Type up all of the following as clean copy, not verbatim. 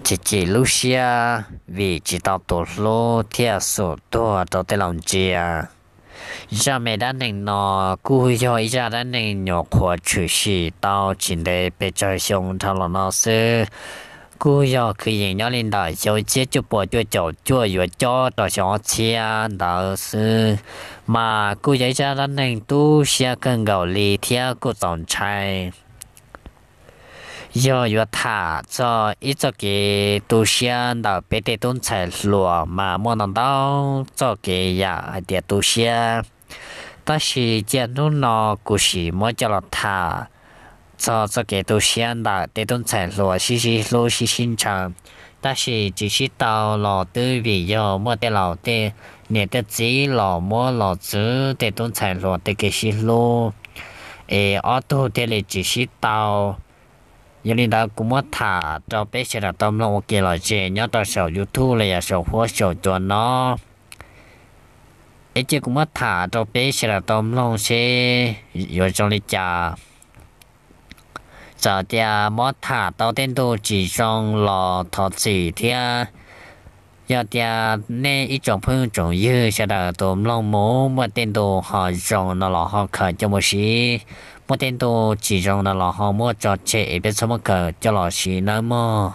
chỉ lúc xia vì chỉ tao tổ lô theo số tổ tao tên lòng chia giờ mẹ đã nên nó cú cho giờ đã nên nhỏ khoa chữ sĩ tao chỉ để bị chơi xong thằng là nó sẽ cú cho khi nhìn nhau lên đại cho chết cho bỏ cho chậu cho vừa cho tao cho chia đó是mà cú vậy giờ đã nên tu xia cần gạo lì theo cú tổng trai giờ thả cho ít cho cái tu sĩ đó bé để tôn chạy lúa mà mua nó đâu cho cái ya để tu sĩ ta chỉ chỉ nó cũng chỉ mua cho nó thả cho cái tu sĩ đó để tôn chạy lúa lúa sinh trưởng ta chỉ tao lò tư vì giờ mua để lò để nè để chỉ lò mua lò chữ để tôn chạy lúa để cái lúa ở đâu để chỉ tao giờ này đã cũng mất thả cho bé sẽ là tâm lòng kia là gì nhớ tao sầu YouTube này sầu hoa sầu cho nó ấy chứ cũng mất thả cho bé sẽ là tâm lòng sẽ rồi trong lịch trả giờ thì mất thả tao tên đồ chỉ trong lò thọ chỉ thì giờ thì nên ít trong phương trong dư sẽ là tâm lòng mố mà tên đồ họ trong nó là họ khởi cho một xí một tên đồ chỉ trong là họ mua cho trẻ biết sao mà cờ cho lò xí nữa mà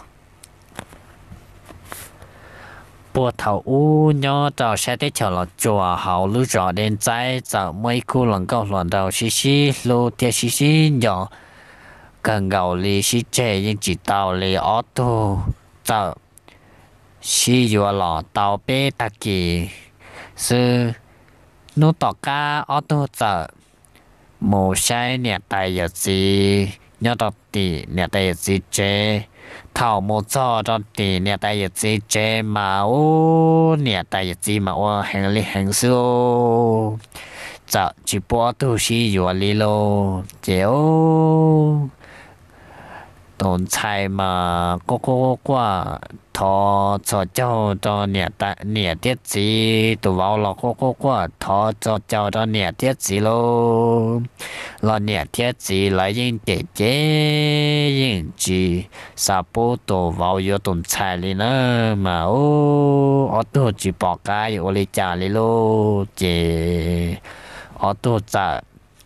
bùa thầu u nhớ cho xe tết chờ là chùa hậu lưu rõ đến trái giờ mấy khu lần câu lần đầu xí lô tia xí nhỏ cần gạo lì xí trẻ nhưng chỉ tàu lì ô tô giờ xí vừa lò tàu bé ta kỳ sư nô tỏ ca ô tô giờ một sai nè tay giờ gì nhớ đọc tỷ nè tay gì chế thảo một cho tỷ nè tay gì chế mà ô nè tay gì mà ô hành lý hành số giờ chỉ bỏ tu sĩ vừa đi lô chế ô tồn tại mà có qua thọ cho cháu cho nè tiết gì tụ vào là có qua thọ cho cháu cho nè tiết gì lô là nè tiết gì lại những chế những gì sao bố tụ vào vô tồn tại đi nữa mà ô ở tụ chỉ bỏ cái ở đây trả đi lô chế ở tụ trả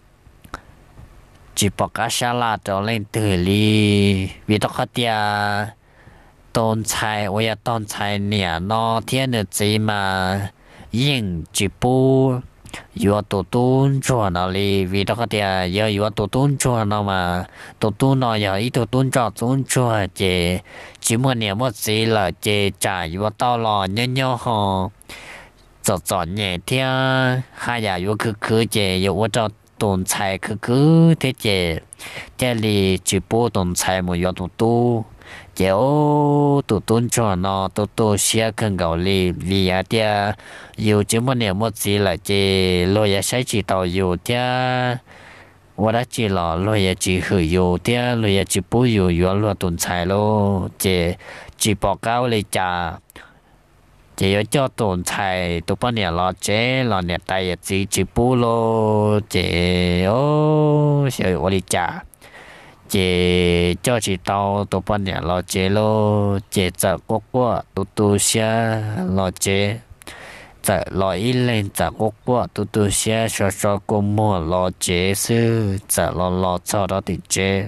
chỉ bỏ cá xa lạ cho lên từ li vì đó khát tia tôn trái ôi tôn trái nè nó thiên được gì mà yên chỉ bu yo tổ tôn cho nó li vì đó khát tia yo tổ tôn cho nó mà tổ tôn nó giờ ít tổ tôn cho tôn cho chỉ muốn nè một gì là trả yo tao lo nhớ họ chọn nhẹ thiên hai giờ yo cứ yo cho tồn tại cứ thế chế thế thì chỉ bộ tồn tại một yếu tố chế ô tụ tôn cho nó tụ xia cần gạo li vì thế yêu chỉ một niệm một gì là chế lôi sẽ chỉ tàu yêu thế我đã chỉ là lôi chỉ hữu yêu thế lôi chỉ bộ yêu yêu lo tồn tại lo chế chỉ bỏ cao lấy trả chỉ có cho tồn tại tụi bọn nhà lo chế lo nhà tay chỉ bù lô chế ô sẽ ở đi trả chế cho chỉ tao tụi bọn nhà lo chế lô chế chợ quốc tụi xe lo chế chợ lo ít lên chợ quốc tụi xe cho cô mua lo chế sư chợ lo cho đó thì chế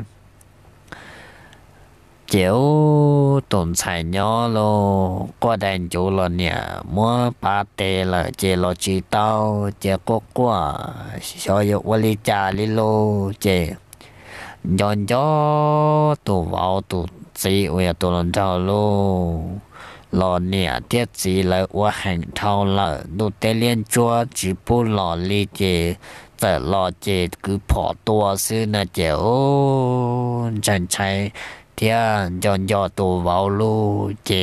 chiếu tồn tại nhỏ lo qua đèn chỗ lo nè mua ba tê là chế lo chỉ tao chế qua cho yêu vali trà li lô chế nhon gió tụ vào tụ gì ôi tụ lần thao lô lo nè tiết gì lại qua hành thao là tụ tê liên chua chỉ bu lo li chếแต่รอเจคือพอตัวซื้อนะเจ้าจันชัยเที่ยย้อนตัวเว้าลูเจ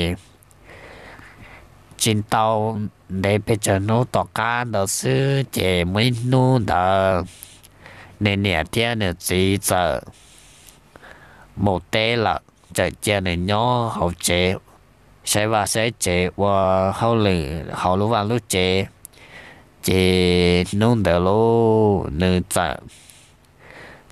จินเตาได้ไปเจอโนต่อการเดซื้อเจไม่นู่นเดเนี่ยเที่ยเนี่ยจีจะหมดเตละจะเจเนี่ยย่อเขาเจใช้ว่าใช้เจว่าเขาเลยเขารู้ว่ารู้เจchế nông đỡ lô nơi chợ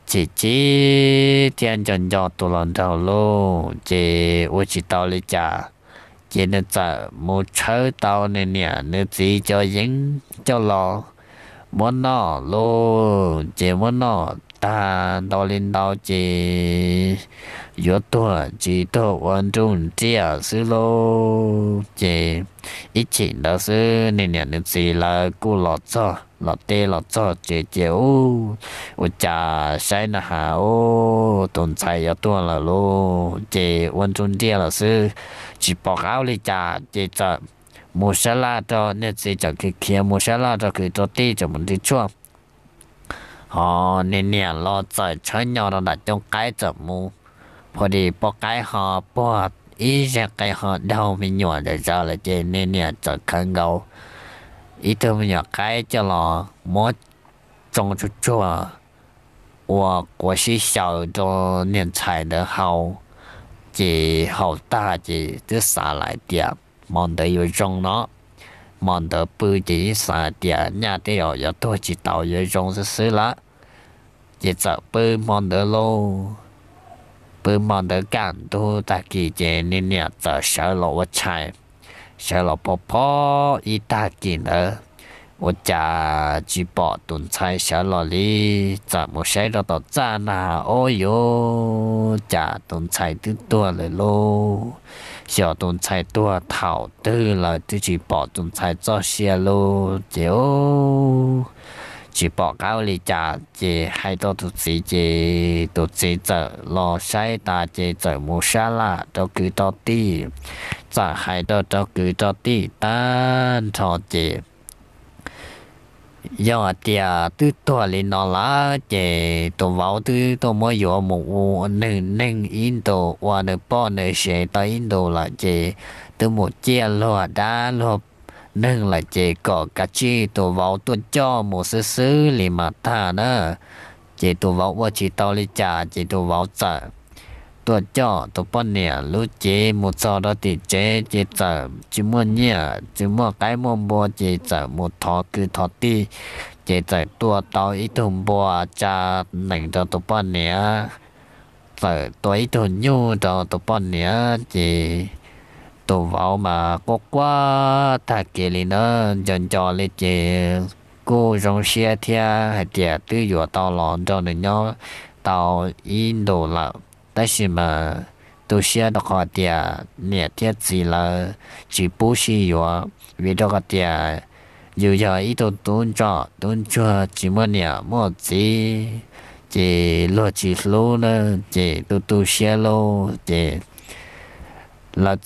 chỉ tiền chân cho tụ lần đầu luôn chỉ我chỉ tao lấy trả chỉ nên giờ một chơi tao nên nè nên chỉ cho dính cho lo muốn nó luôn chỉ muốn nó ta tao lên tao chỉ yếu tuổi chỉ tao quan trọng chỉ ở xứ lô chỉ ít chỉ đó xứ nên nè nên chỉ là cô lọt cho lọt tê lọt cho chỉ ô我家晒那哈哦，东菜要多了咯，这温中点了是，只报告了家，这这冇啥啦的，那这就去看冇啥啦的，去做地就没得做。哦，年年老在春鸟的那种改着么，พอดีปอกไก่หอปอดอีจะไก่หอเดาไม่หยวนจะจะเลยเจเนี่ยจะขังเกาอีเธอไม่อยากไก่จะรอมดจงจุจัว我是小的年菜的好，这好大这这啥来的，忙得有种咯，忙得不这啥的，伢的要多知道有种是啦，这这不忙得咯。不忙得干多大几件你这小老我猜，小老婆婆一大件了。我家只把炖菜小老里，怎么晒到到炸呐？哦哟，家炖菜都多了咯，小炖菜多头多了，就只把炖菜做些咯，就。chỉ bỏ cao lý trả chỉ hai tổ tụt sĩ chỉ tụt sĩ giờ lo sai ta chỉ giờ mua sa la cho cứ to ti giờ hai tổ cho cứ to ti tan cho chỉ do tia tư tổ lên nó lá chỉ tổ vào tư tổ mới có một nâng nâng in tổ và nâng bỏ nâng sẽ tới in tổ là chỉ từ một chia lo đá lo nâng là chỉ có cá chi tổ vào tuần cho một số xứ lì mà ta nữa chỉ tổ vào và chỉ tao lý trả chỉ tổ vào chợ tuần cho tổ bọn nè lúc chỉ một số đó thì chỉ chợ chỉ mua nhẹ chỉ mua cái mua bò chỉ chợ một thọ cứ thọ ti chỉ chợ tua tao ít thùng bò cha nành cho tổ bọn nè chợ tua ít thùng nhu cho tổ bọn nè chỉ tổ vào mà có quá thà kể lên nó dần cho lên chế cô trong xe thia hay tiệt tư dọa tao lòn cho nên nhau tao in đồ là tại sao mà tôi xe đó có tiệt nè tiệt gì là chỉ bố xí dọa vì đó có tiệt dù giờ ít tôn cho chỉ muốn nè mua gì chỉ lo chỉ lô nữa chỉ tôi xe lô chỉ là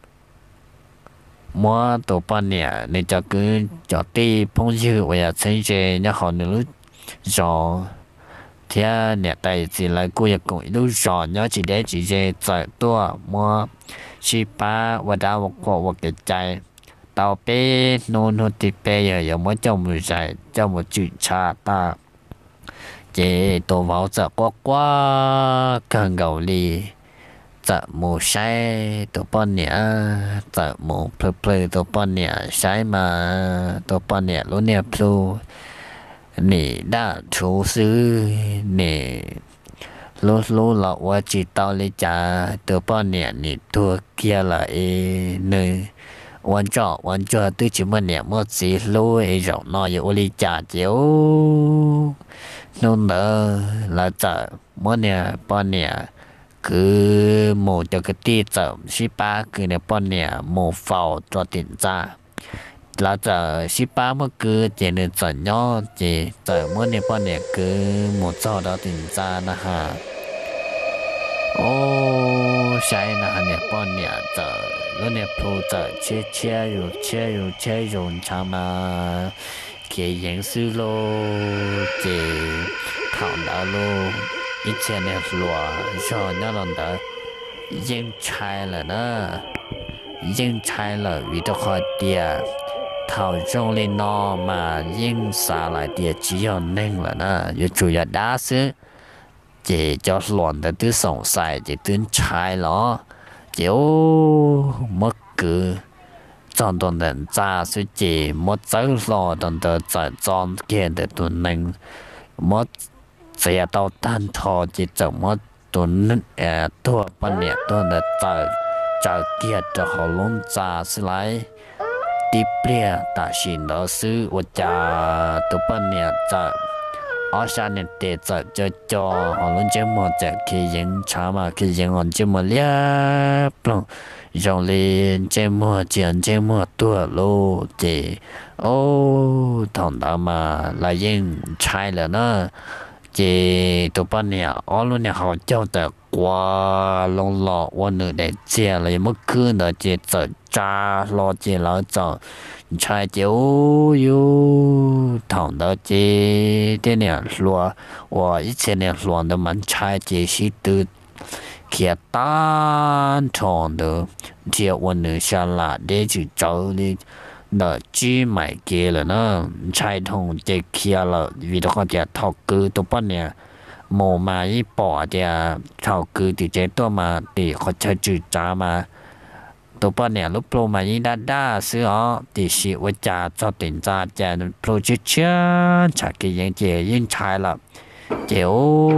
mua tổ ban nè nên cho cứ cho ti phong dư và xây dựng nhà họ nữa rồi thế nè tại chỉ là cô ya cũng lúc rồi nhớ chỉ để chỉ về tại tua mua chỉ ba và đào một cái trái tàu bé nôn nôn thì bé giờ mới trong một trái trong một chuyện cha ta chỉ tổ vào giờ quá cần gầu li giờ mù sai tổ bọn nè giờ mù plei tổ bọn nè sai mà tổ bọn nè luôn nè plu nè đã chú sư nè lúc làว่าchỉ tao lấy trả tổ bọn nè nè thua kia là nơi quan cho tôi chỉ muốn nè một gì lối rộng nó yêu lấy trả chiếu nôn đỡ là giờ muốn nè bọn nè cứ một cho cái tí chậm ship ba cứ nè bọn nè một phao cho tiền ra là giờ ship ba mới cứ chỉ nên chọn nhau chỉ giờ mỗi nè bọn nè cứ một cho đó tiền ra nè ha ô sai nè nè bọn nè giờ lúc nè pro giờ chia rồi chăm mà kể diễn sư lô chỉ thảo đạo lô以前的路说那种的已拆了呢，已经拆了，遇到好点，头中的那嘛已下来的只有能了呢，就主要打是这叫乱的都上晒，这都拆了，就没个。trong tuần đến ra sẽ chỉ một dấu lo tuần tới在trong kia để tuần nâng một sẽ tao tan thọ chỉ chậm mất tuần tua bên nè tuần là chờ chờ kia cho họ luôn trả sự lại tiếp bia ta xin đó sư và trả tụ bên nè chờ ở xa nè để chờ cho họ luôn chơi một giờ khi những chả mà khi những họ chơi một liếp luôn rồi lên chơi một chuyện chơi một tua lô thì ô thằng đó mà là những trai là nó chỉ tụi bạn nè ở luôn nè họ cho tờ qua long lọ qua nữa để chia lại mất cứ nữa chỉ tờ cha lo chỉ lo cho trai chiếu yêu thằng đó chỉ thế nè lúa và ít thế nè lúa đó mình trai chỉ sĩ từ kia tan tròn đó chỉ qua nữa xa lạ để chỉ cho đi nợ chi mày kia là nó trai thông chỉ kia là vì đó có thể thọ cư tụi bạn nè mồ mà ý bỏ thì thọ cư thì chế tôi mà thì có chơi chữ trả mà tụi bạn nè lúc pro mà ý đa xứ họ thì sĩ với trả cho tiền trả trả pro chứ chứ trả cái những gì những trai là kiểu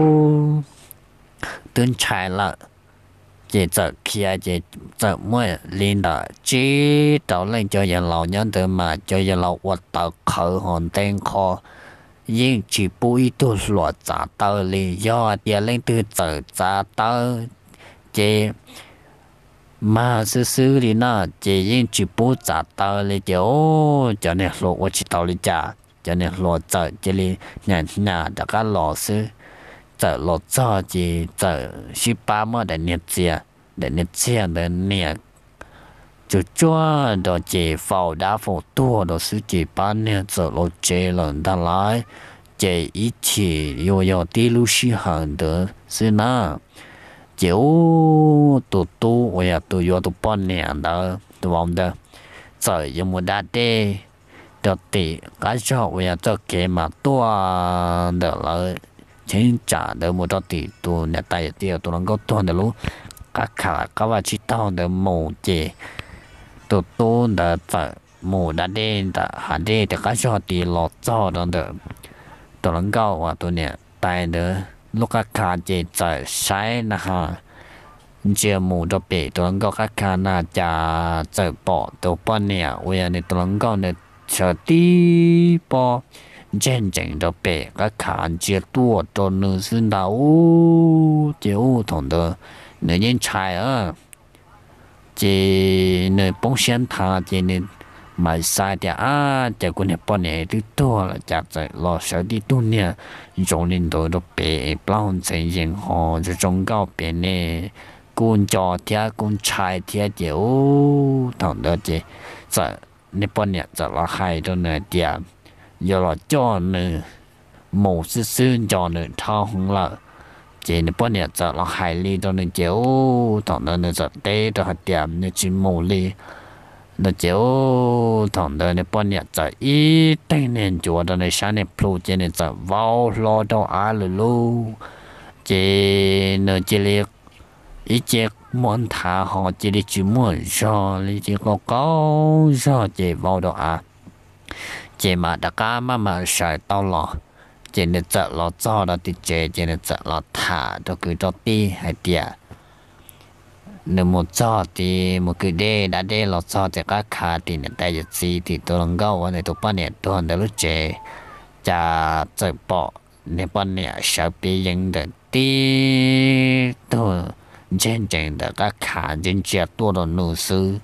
tương trai là chỉ giờ kia chỉ giờ mỗi linh đó chỉ đầu lên cho nhà lão nhân từ mà cho nhà lão vật tạo khởi hồn tên kho nhưng chỉ bùi tu lụa trả tờ lý do dia lên từ giờ trả tờ chỉ mà sư thì nó chỉ nhưng chỉ bùi trả tờ lý cho nên lụa vật chỉ tàu lý trả cho nên lụa giờ chỉ lý nhà đã có lọ sư giờ lọ cho chỉ giờ 18 để nhiệt chia để nhiệt chú chúa đó chỉ phao đá phao tua đó sư chỉ bán nè giờ lọ chế lần ta lại chế ít chỉ yêu tí lu xí hàng đó sư na chiếu tu vậy tu yêu tu bán nè đó tu vòng đó giờ yêu một đá đê đó thì cái chỗ vậy cho cái mà tua đó là chính trả được một tí tu nhà tay tiêu tu能够赚的路các khả các bạn chỉ tao được mù chỉ tu đã phải mù đã đen đã hạt đen thì các cho tí lọt cho đó được tu能够và tu nè tay được lúc các khả chỉ chạy sai na ha chưa mù đó bị tu能够các khả na chả chạy bỏ tu bao nè vậy nên tu能够nè chờ tí bỏ真正的被个看见多着呢是那就同的那人才啊，这那保险他这那买晒的啊，这个那半年都多了，加在老小的多呢，用领导都被不让成人哈，这中高边呢，工作贴工差贴就同的这在那半年在那海的那点。giờ là cho nữa một sự xuyên cho nữa thao không là chỉ nữa bao nhiêu giờ là hai ly đó nữa chiếu thằng đó nữa giờ tê đó hạt điểm nữa chỉ một ly nữa chiếu thằng đó nữa bao nhiêu giờ ít tên nên chúa đó nữa sáng này pro chỉ nữa giờ vào lo đâu ai luôn chỉ nữa chỉ liệt ít chiếc món thả họ chỉ đi chỉ muốn cho đi chỉ có cho chỉ vào đâu à chỉ mà đã cá mà sài tao lò chỉ nên chợ lò cho đó thì chỉ nên chợ lò thả đó cứ cho ti hay tiệt nếu một cho thì một cái đê đã đê lò cho thì các khá thì nên tay giật gì thì tôi lòng gâu này tôi bán nè tôi hoàn được lúc chế cha chạy bỏ nên bán nè sợ bị dính được tí tôi trên trình được các khá trên chia tôi đồ nụ sư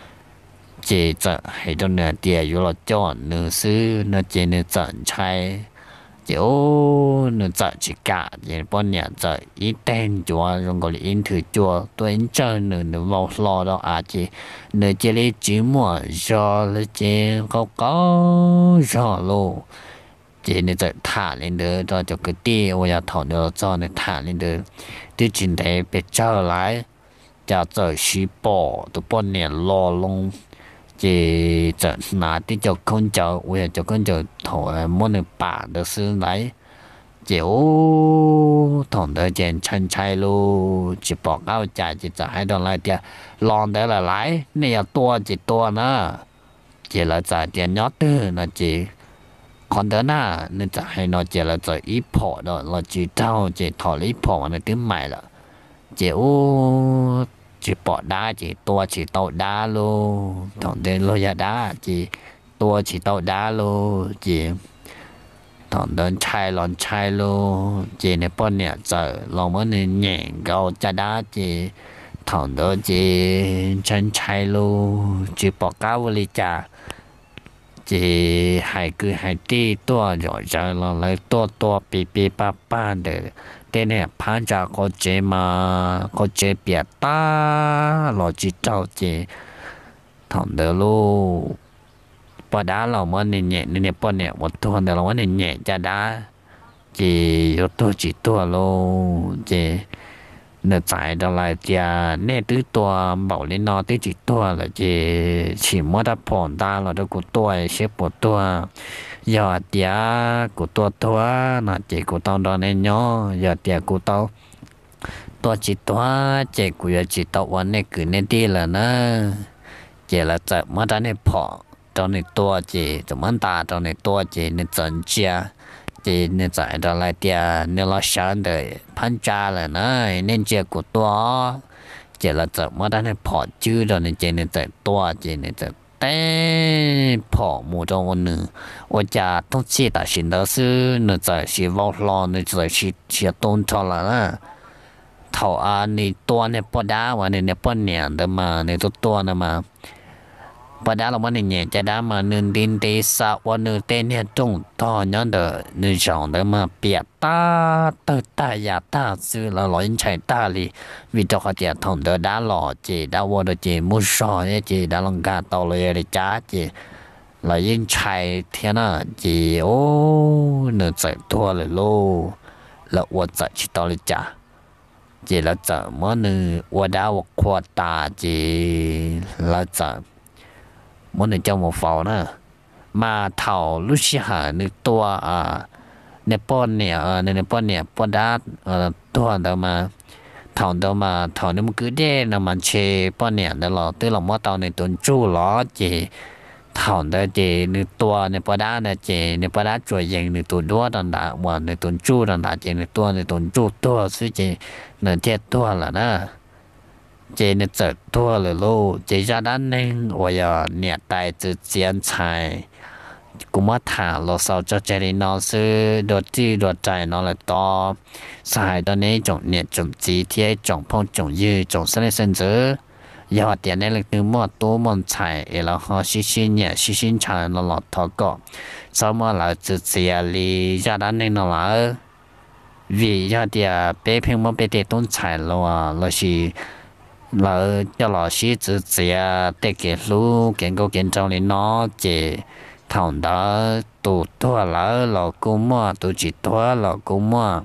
chỉ giờ hay đó nè tiền yêu là chọn nữ sư nó chỉ nên chọn trai kiểu nó chọn chỉ cả thì bọn nhà giờ ít tên chúa rồi gọi là in thử chúa tôi in chơi nó vào lo đó à chỉ nó chỉ lấy chỉ mua cho lấy chỉ có cho luôn chỉ nên giờ thả lên được cho cái tiền và thọ được cho nó thả lên được thì chính thế bị trở lại cho giờ xí bỏ tụi bọn nhà lo luôn chỉ giờ nãy thì cho con cháu bây cho con cháu thổi muốn được bà được sư lấy chiếu thằng đó trên chân chạy luôn chỉ bỏ áo chạy chỉ cho hai đồng lại tiền lon đấy là lái này là to chỉ to nữa chỉ là trả tiền nhót tư là chỉ còn đó na nênจะให้nó chỉ làจะít phỏ đó là chỉ thao chỉ thọ ít phỏ mà nó tiếng mày là chỉ ô chỉ bỏ đá chỉ tua chỉ tàu đá luôn thằng đến lo ya đá chỉ tua chỉ tàu đá luôn chỉ thằng đến chai luôn chỉ này bọn nè giờ lòng mới nè nhẹ gạo cha đá chỉ thằng đó chỉ chân chai luôn chỉ bỏ cá vô li cha chỉ hai cứ hai tí tua rồi giờ là lấy tua pi pa để thế này phán trả có chế bịa ta lo chỉ trâu chỉ thằng đó luôn bỏ đá là mà nhẹ bỏ nhẹ một tuần đó là mà nhẹ cha đá chỉ yếu tố chỉ tua luôn chỉ nè trái đó là nè tứ tua bảo lên nó tứ chỉ tua là chỉ mua đã phòn ta là đó của tua xếp của tua giờ của tua nó chỉ của tao đó nên nhỏ giờ của tao tua chỉ của chỉ taoวันnày cứ nên đi là nó chỉ là chạy mà đã nên phò tao này tua chỉ tụi mình ta tao này tua chỉ nên chân chia chỉ nên chạy đó là nên lo sáng đời phán trả là nó nên chia của tua chỉ là chạy mà đã nên phò chứ rồi nên chỉ nên chạy tua chỉ nên chạyแต่พอหมู่จงนึ我家东西大型的是那在是网络那在是东超了啦头啊你多呢不打完你不年的嘛你都多呢嘛不打了嘛你年จะ打嘛นึงดินเตสะวันนึงเตเนี่ยจงต่อย้อนเดนึงสอง的嘛เปียตาเตตายาตาซื้อแล้วร้อยใช้ตาลีวิจารณ์จะทำเดด่าหล่อเจด่าวัวเดเจมุสอเนี่ยเจด่าลังกาตอเลยเลยจ้าเจแล้วยิ่งใช้เท่านั้นเจโอ้เนื้อใจตัวเลยโลแล้ววัวใจชิตอเลยจ้าเจแล้วจะมันนึงวัวด่าวัวขวดตาเจแล้วจะมันนึงเจ้าหมูฟาวนะมาเท่าลุชิหานึกตัวในป้อนเนี่ยในป้อนเนี่ยป้อนดาตัวเดิมมาเท่านี่มันคือเด่นมันเชป้อนเนี่ยเดี๋ยวเราตัวเราว่าเท่าในตัวจู้ล้อเจเท่าเดเจในตัวในป้อนดาเนี่ยเจในป้อนดาจ่วยยังในตัวดัวดันดาว่าในตัวจู้ดันดาเจในตัวจู้ตัวซึ่งเจในเทียตัวละนะเจในเจิดตัวเลยลูเจจะด้านนึงว่าอย่าเนี่ยตายจะเจียนชายกูมาถามเราสาวจะเจริญนอซื้อโดดจี้โดดใจนอเลยต่อสายตอนนี้จงเนี่ยจงจีที่จงพงจงยืจงเส้นเส้นเจอยอดเดียนในเล็กนึงมั่วตัวมันใช่แล้วฮอชิเนี่ยชิชายนอหลอดทอก็สาวมาเราจะเจียลีจะด้านนึงนอละวิยอดเดียเป๊ะเพียงมันเป็นเด็กต้นใช่เราสิเราจะรอชีจะเจียเด็กเกลูเก่งก็เก่งจังเลยเนาะเจthằng đó tụ tua lỡ cũng mua tụ chỉ tua lỡ cũng mua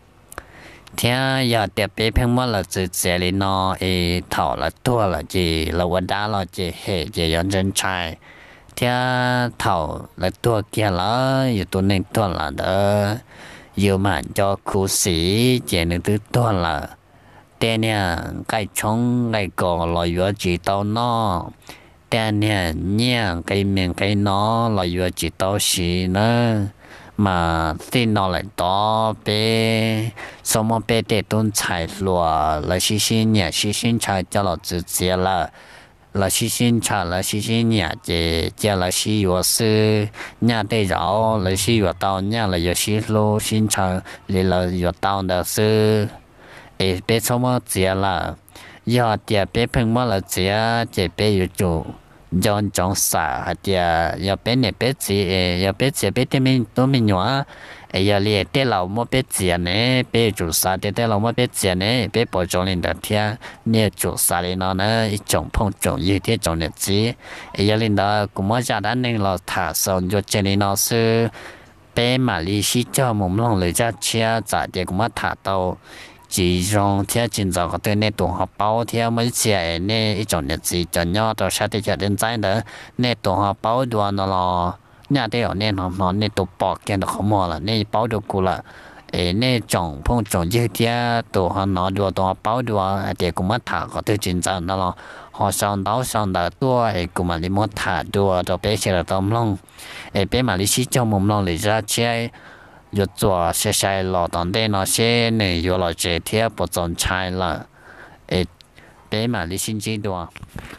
thế giờ tiệp bé phèn mua là chỉ sẽ lên nó thảo là tua là chỉ là vấn đá là chỉ hệ chỉ yon chân trai thế thảo là tua kia làอยู่ตัวนึงตัวละเด้ออยู่มันจอคู่สีเจนึงตัวตัวละแต่เนี่ยไก่ชงไก่กอลอยอยู่จีเต้านอแต่เนี่ยไก่เมียงไก่น้อเราอยู่จิตโตสีนะมาที่นอเลยต่อเปสมมติเด็กต้นชายหลัวแล้วชิชินชายจะเราจะเจียละแล้วชิชินชายแล้วชิชินเนี่ยจะแล้วชิอยู่ซื้อเนี่ยได้เราแล้วชิอยู่เตาเนี่ยแล้วอยู่ชิโลชินชายเลยเราอยู่เตาเดซื้อเป็นสมมติเจียละยอดเดียเป็นเพิ่งมาละเจียเจ็บเป็นอยู่จู่ย้อนจงสาเดียยอเป็นเนี่ยเป็นจียอเป็นเจียเป็นที่มีตัวมีหนัวยอเรียเต้เราไม่เป็นเจียเนี่ยเป็นจู่สาเต้เราไม่เป็นเจียเนี่ยเป็นปอจงลินเดียเทียเนี่ยจู่สาเลยเนาะนะอีจงพงจงยืดที่จงเนี่ยจียอลินเดียกูมั่วจากด้านนึงเราถ่าส่งยุดเจริญเนาะซื้อเป็นมาลีชิเจ้ามุมลงเลยจะเชียจากเดียกูมั่วถ่าโตchỉ trong theo chính giáo cái này tổ hợp báo theo mấy trẻ này ít chọn nhật gì chọn nhau rồi sẽ đi chợ đến trái nữa này tổ hợp báo đua nó là nhà đây ở này nó này tổ bỏ kia nó không mua là này báo được cũ là nè trồng chứ thế tổ họ nó đùa tổ bảo đùa để cũng mất thả có thể chính xác đó là họ sang đào tua cũng mà đi mất thả đùa cho bé sẽ là tôm long bé mà đi xí cho mồm long để ra chơi yo做些些老当地那些呢，有了这天不种菜了，bé mà đi xin chi đùa